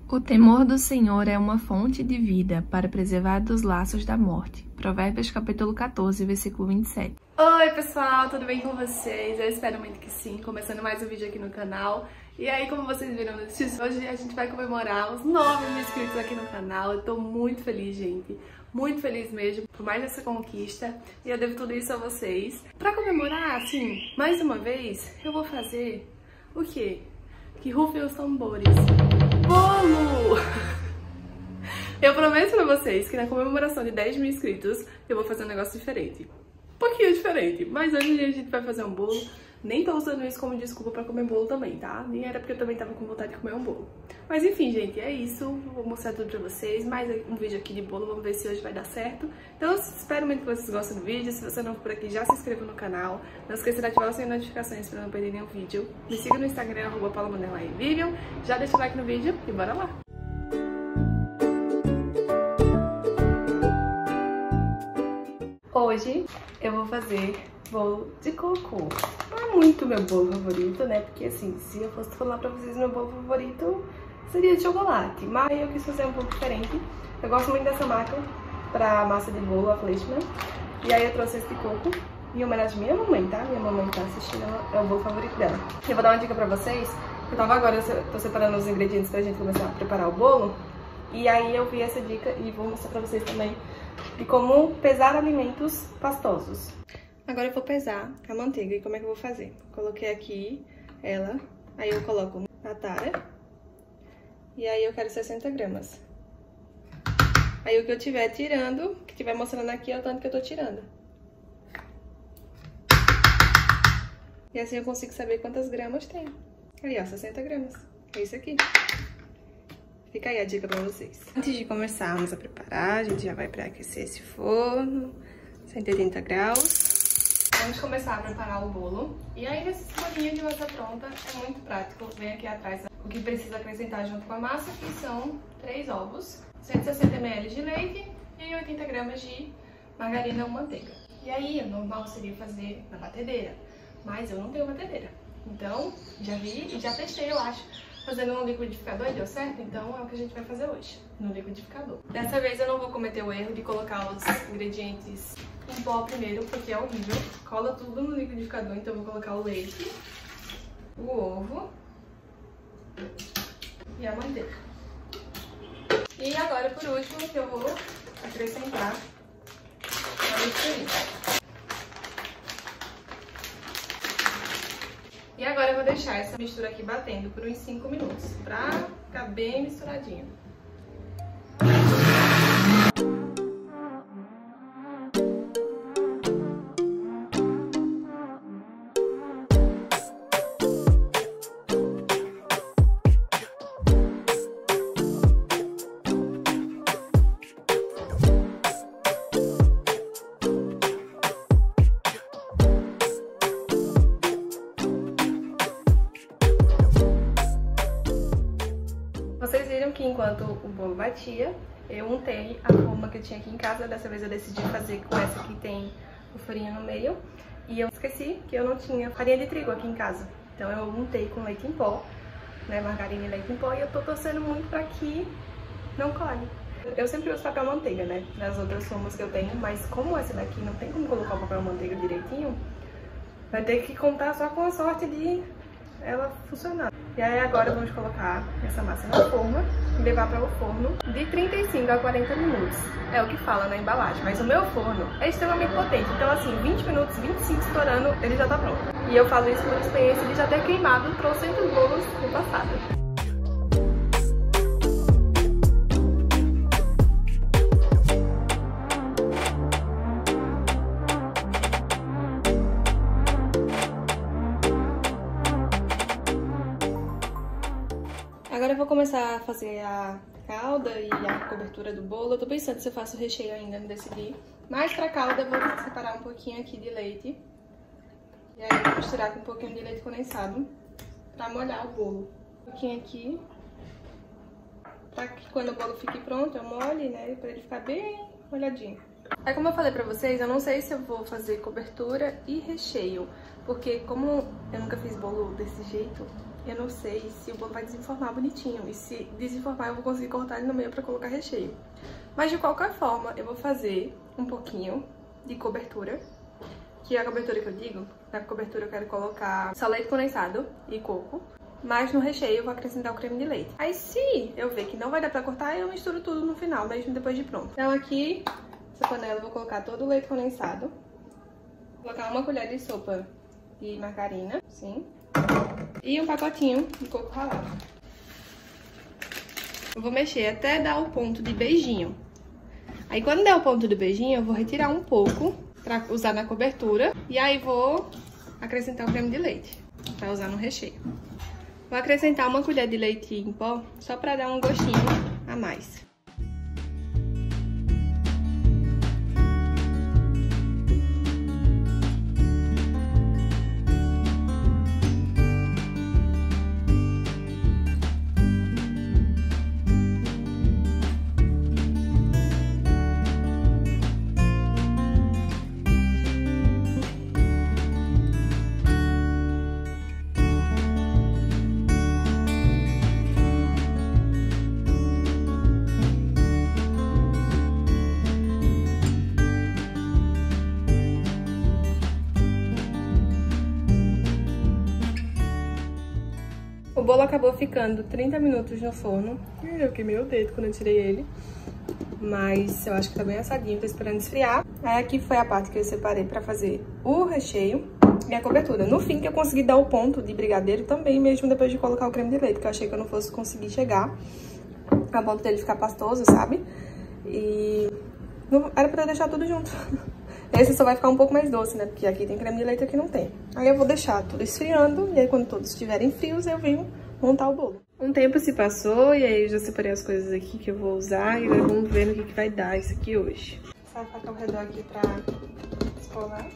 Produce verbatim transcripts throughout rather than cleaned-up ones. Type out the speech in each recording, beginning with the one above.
O temor do Senhor é uma fonte de vida para preservar dos laços da morte. Provérbios capítulo quatorze, versículo vinte e sete. Oi pessoal, tudo bem com vocês? Eu espero muito que sim, começando mais um vídeo aqui no canal. E aí, como vocês viram no título, hoje a gente vai comemorar os nove mil inscritos aqui no canal. Eu tô muito feliz, gente. Muito feliz mesmo por mais essa conquista. E eu devo tudo isso a vocês. Pra comemorar, assim, mais uma vez, eu vou fazer o quê? Que rufem os tambores. Bolo! Eu prometo pra vocês que na comemoração de dez mil inscritos eu vou fazer um negócio diferente. Um pouquinho diferente, mas hoje a gente vai fazer um bolo. Nem tô usando isso como desculpa pra comer bolo também, tá? Nem era porque eu também tava com vontade de comer um bolo. Mas enfim, gente, é isso. Vou mostrar tudo pra vocês. Mais um vídeo aqui de bolo, vamos ver se hoje vai dar certo. Então eu espero muito que vocês gostem do vídeo. Se você não for por aqui, já se inscreva no canal. Não esqueça de ativar as notificações pra não perder nenhum vídeo. Me siga no Instagram, arroba paula underline vivian. Já deixa o like no vídeo e bora lá! Hoje eu vou fazer bolo de coco. Não é muito meu bolo favorito, né? Porque assim, se eu fosse falar pra vocês meu bolo favorito seria de chocolate. Mas eu quis fazer um pouco diferente. Eu gosto muito dessa marca pra massa de bolo, a Fleischmann. E aí eu trouxe esse de coco em homenagem à minha mamãe, tá? Minha mamãe tá assistindo, é o bolo favorito dela. Eu vou dar uma dica pra vocês. Eu tava agora, eu tô separando os ingredientes pra gente começar a preparar o bolo. E aí eu vi essa dica e vou mostrar pra vocês também de como pesar alimentos pastosos. Agora eu vou pesar a manteiga. E como é que eu vou fazer? Coloquei aqui ela, aí eu coloco na tara. E aí eu quero sessenta gramas. Aí o que eu tiver tirando, que tiver mostrando aqui é o tanto que eu tô tirando. E assim eu consigo saber quantas gramas tem. Aí ó, sessenta gramas. É isso aqui. Fica aí a dica pra vocês. Antes de começarmos a preparar, a gente já vai pré-aquecer esse forno, cento e oitenta graus. Vamos começar a preparar o bolo. E aí, nesse bolinho de massa pronta, é muito prático. Vem aqui atrás o que precisa acrescentar junto com a massa, que são três ovos, cento e sessenta mililitros de leite e oitenta gramas de margarina ou manteiga. E aí, o normal seria fazer na batedeira, mas eu não tenho batedeira. Então, já vi e já testei, eu acho, fazendo no liquidificador e deu certo, então é o que a gente vai fazer hoje, no liquidificador. Dessa vez eu não vou cometer o erro de colocar os ingredientes em pó primeiro, porque é horrível. Cola tudo no liquidificador, então eu vou colocar o leite, o ovo e a manteiga. E agora, por último, que eu vou acrescentar a mistura. E agora eu vou deixar essa mistura aqui batendo por uns cinco minutos, pra ficar bem misturadinho. Vocês viram que enquanto o bolo batia, eu untei a forma que eu tinha aqui em casa. Dessa vez eu decidi fazer com essa que tem o furinho no meio. E eu esqueci que eu não tinha farinha de trigo aqui em casa. Então eu untei com leite em pó, né, margarina e leite em pó. E eu tô torcendo muito pra que não colhe. Eu sempre uso papel manteiga, né, nas outras formas que eu tenho. Mas como essa daqui não tem como colocar o papel manteiga direitinho, vai ter que contar só com a sorte de ela funcionar. E aí agora vamos colocar essa massa na forma e levar para o forno de trinta e cinco a quarenta minutos. É o que fala na embalagem, mas o meu forno é extremamente potente. Então assim, vinte minutos, vinte e cinco estourando, ele já tá pronto. E eu falo isso por experiência de já ter queimado trocentos bolos no passado. Agora eu vou começar a fazer a calda e a cobertura do bolo. Eu tô pensando se eu faço o recheio ainda, não decidi. Mas pra calda eu vou separar um pouquinho aqui de leite. E aí eu vou misturar com um pouquinho de leite condensado pra molhar o bolo. Um pouquinho aqui. Pra que quando o bolo fique pronto eu molhe, né? Pra ele ficar bem molhadinho. Aí como eu falei pra vocês, eu não sei se eu vou fazer cobertura e recheio. Porque como eu nunca fiz bolo desse jeito, eu não sei se o bolo vai desenformar bonitinho. E se desenformar, eu vou conseguir cortar ele no meio pra colocar recheio. Mas de qualquer forma, eu vou fazer um pouquinho de cobertura. Que é a cobertura que eu digo, na cobertura eu quero colocar só leite condensado e coco. Mas no recheio eu vou acrescentar o creme de leite. Aí se eu ver que não vai dar pra cortar, eu misturo tudo no final, mesmo depois de pronto. Então aqui, nessa panela eu vou colocar todo o leite condensado. Vou colocar uma colher de sopa de margarina, sim. E um pacotinho de coco ralado. Eu vou mexer até dar o ponto de beijinho. Aí quando der o ponto do beijinho, eu vou retirar um pouco pra usar na cobertura. E aí vou acrescentar o creme de leite pra usar no recheio. Vou acrescentar uma colher de leite em pó, só pra dar um gostinho a mais. O bolo acabou ficando trinta minutos no forno. Eu queimei o dedo quando eu tirei ele. Mas eu acho que tá bem assadinho, tô esperando esfriar. Aí aqui foi a parte que eu separei pra fazer o recheio e a cobertura. No fim que eu consegui dar o ponto de brigadeiro também, mesmo depois de colocar o creme de leite, que eu achei que eu não fosse conseguir chegar a ponto dele ficar pastoso, sabe? E não, era pra deixar tudo junto. Esse só vai ficar um pouco mais doce, né? Porque aqui tem creme de leite e aqui não tem. Aí eu vou deixar tudo esfriando e aí quando todos estiverem frios eu venho montar o bolo. Um tempo se passou e aí eu já separei as coisas aqui que eu vou usar e agora vamos ver no que, que vai dar isso aqui hoje. Essa faca ao redor aqui pra escolar.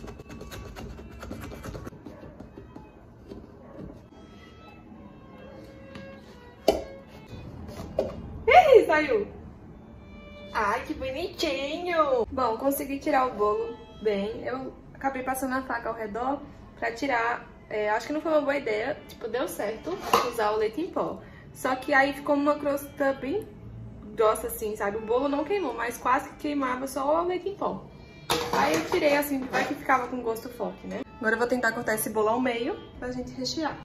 Ih, saiu! Ai, que bonitinho! Bom, consegui tirar o bolo bem. Eu acabei passando a faca ao redor pra tirar. É, acho que não foi uma boa ideia. Tipo, deu certo usar o leite em pó. Só que aí ficou uma crosta bem grossa assim, sabe? O bolo não queimou, mas quase que queimava só o leite em pó. Aí eu tirei assim, vai que ficava com gosto forte, né? Agora eu vou tentar cortar esse bolo ao meio pra gente rechear.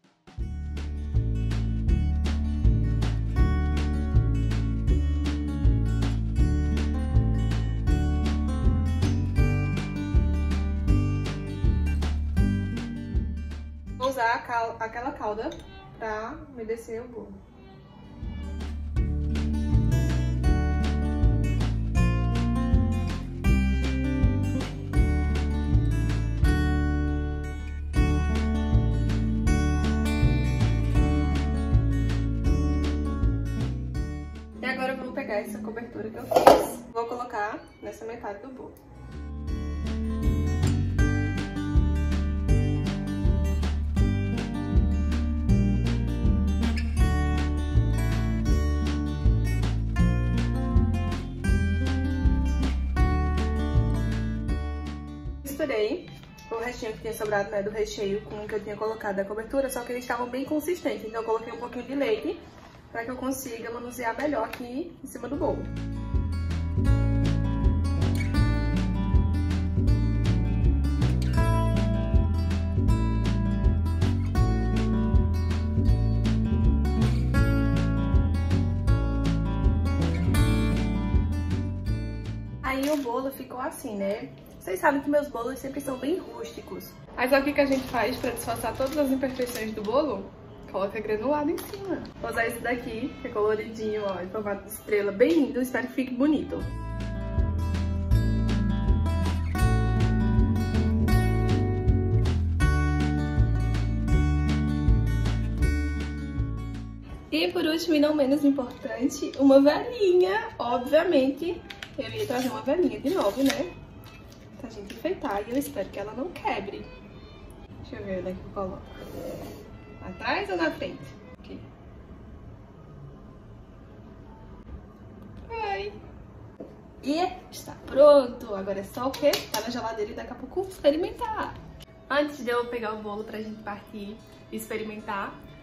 Vou usar a cal aquela calda pra umedecer o bolo. E agora eu vou pegar essa cobertura que eu fiz, vou colocar nessa metade do bolo. Misturei o restinho que tinha sobrado, né, do recheio com o que eu tinha colocado da cobertura, só que eles estavam bem consistentes, então eu coloquei um pouquinho de leite para que eu consiga manusear melhor aqui em cima do bolo. Aí o bolo ficou assim, né? Vocês sabem que meus bolos sempre são bem rústicos. Aí sabe o que a gente faz pra disfarçar todas as imperfeições do bolo? Coloca granulado em cima. Vou usar esse daqui, que é coloridinho, ó, em formato de estrela, bem lindo. Espero que fique bonito. E por último, e não menos importante, uma velinha. Obviamente, eu ia trazer uma velinha de novo, né? Pra gente enfeitar. E eu espero que ela não quebre. Deixa eu ver onde é que eu coloco. Atrás ou na frente? Aqui. Ai. E está pronto. Agora é só o quê? Tá na geladeira e daqui a pouco experimentar. Antes de eu pegar o bolo pra gente partir e experimentar,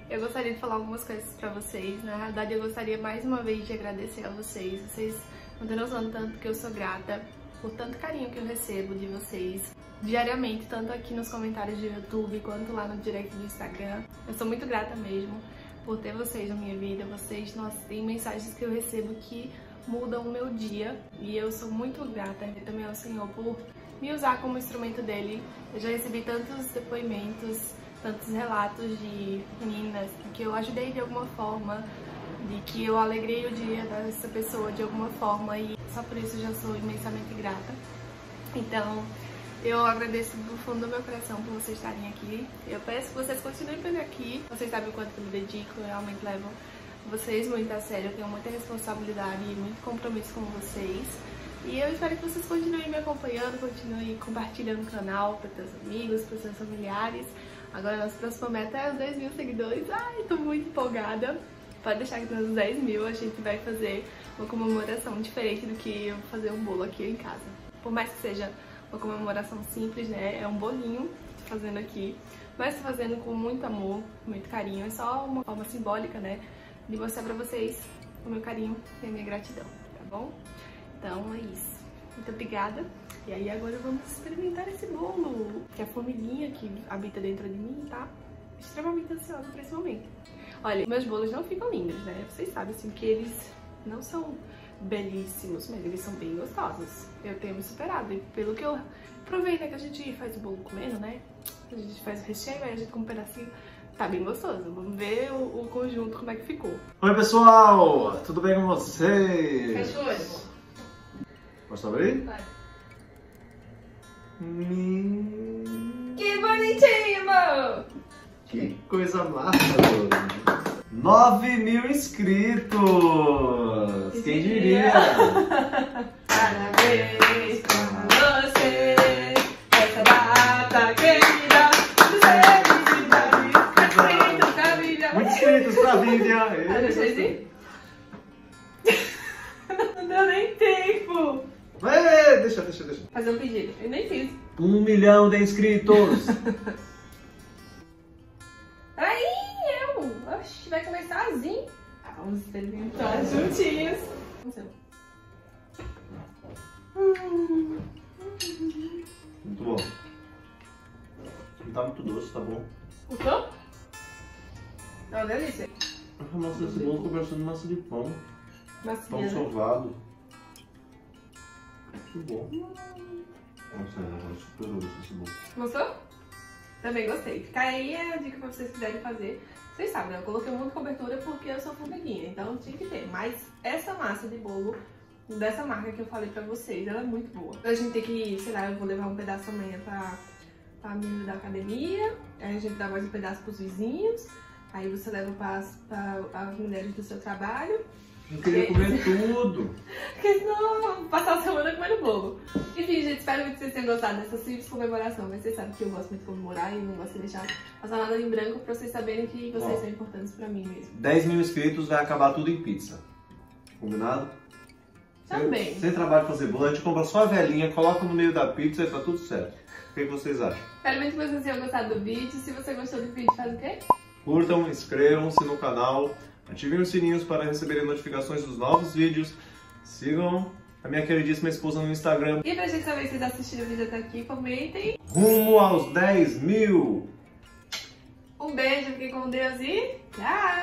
eu gostaria de falar algumas coisas pra vocês. Na realidade, eu gostaria mais uma vez de agradecer a vocês. Vocês não têm noção do tanto que eu sou grata por tanto carinho que eu recebo de vocês diariamente, tanto aqui nos comentários do YouTube quanto lá no direct do Instagram. Eu sou muito grata mesmo por ter vocês na minha vida. Vocês, nossa, tem mensagens que eu recebo que mudam o meu dia e eu sou muito grata também ao Senhor por me usar como instrumento dele. Eu já recebi tantos depoimentos, tantos relatos de meninas que eu ajudei de alguma forma, de que eu alegrei o dia dessa pessoa de alguma forma, e só por isso eu já sou imensamente grata. Então, eu agradeço do fundo do meu coração por vocês estarem aqui. Eu peço que vocês continuem por aqui. Vocês sabem o quanto eu me dedico, eu realmente levo vocês muito a sério. Eu tenho muita responsabilidade e muito compromisso com vocês. E eu espero que vocês continuem me acompanhando, continuem compartilhando o canal para seus amigos, para seus familiares. Agora, nossa próxima meta é os dez mil seguidores. Ai, tô muito empolgada. Pode deixar que nos dez mil a gente vai fazer uma comemoração diferente do que eu fazer um bolo aqui em casa. Por mais que seja uma comemoração simples, né? É um bolinho que tô fazendo aqui, mas tô fazendo com muito amor, muito carinho. É só uma forma simbólica, né? De mostrar pra vocês o meu carinho e a minha gratidão, tá bom? Então é isso. Muito obrigada. E aí agora vamos experimentar esse bolo, que a família que habita dentro de mim tá extremamente ansiosa por esse momento. Olha, meus bolos não ficam lindos, né? Vocês sabem, assim, que eles não são belíssimos, mas eles são bem gostosos. Eu tenho me superado. E pelo que eu provei, né, que a gente faz o bolo comendo, né? A gente faz o recheio, aí a gente come um pedacinho. Tá bem gostoso. Vamos ver o, o conjunto, como é que ficou. Oi, pessoal! Tudo bem com vocês? Fecha o olho. Posso abrir? Vai. Hum... Que bonitinho, amor! Que coisa maravilhosa! nove mil inscritos! Que Quem diria? diria? Parabéns pra você, essa data querida, de felicidade, muitos inscritos pra Vivian. Muitos inscritos pra Vivian! Ah, deixa eu ir. Não deu nem tempo! Ei, deixa, deixa, deixa. Fazer um pedido, eu nem fiz. Um milhão de inscritos! Aí, eu! Oxi, vai começar assim. Ah, vamos experimentar juntinhos. Hum. Muito bom. Não tá muito doce, tá bom? Gostou? É uma delícia. A massa desse bolo ficou parecendo massa de pão. Massinha, Pão né? sovado. Muito bom. Nossa, é super doce esse bolo. Gostou? Também gostei. Fica aí a dica pra vocês quiserem fazer. Vocês sabem, né? Eu coloquei muita cobertura porque eu sou formiguinha, então tinha que ter. Mas essa massa de bolo dessa marca que eu falei pra vocês, ela é muito boa. A gente tem que, sei lá, eu vou levar um pedaço amanhã pra, pra menina da academia, aí a gente dá mais um pedaço pros vizinhos, aí você leva pra, pra as mulheres do seu trabalho. Eu queria comer tudo. Porque senão eu vou passar a semana comendo bolo. Enfim, gente, espero muito que vocês tenham gostado dessa simples comemoração. Mas vocês sabem que eu gosto muito de comemorar e não gosto de deixar passar nada em branco pra vocês saberem que vocês Bom, são importantes pra mim mesmo. dez mil inscritos vai acabar tudo em pizza. Combinado? Também. Sem, sem trabalho de fazer bolo, a gente compra só a velhinha, coloca no meio da pizza e tá tudo certo. O que vocês acham? Espero muito que vocês tenham gostado do vídeo. Se você gostou do vídeo, faz o quê? Curtam, inscrevam-se no canal, ativem os sininhos para receberem notificações dos novos vídeos. Sigam a minha queridíssima esposa no Instagram. E pra gente saber se vocês assistiram o vídeo até aqui, comentem. Rumo aos dez mil! Um beijo, fiquem com Deus e tchau!